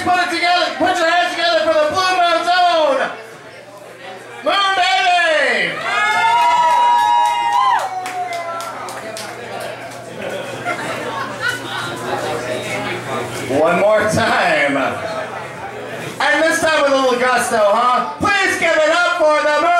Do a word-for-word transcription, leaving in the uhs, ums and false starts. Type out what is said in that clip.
put it together. Put your hands together for the Blue Moun's own Moon Baby. One more time. And this time with a little gusto, huh? Please give it up for the Moon.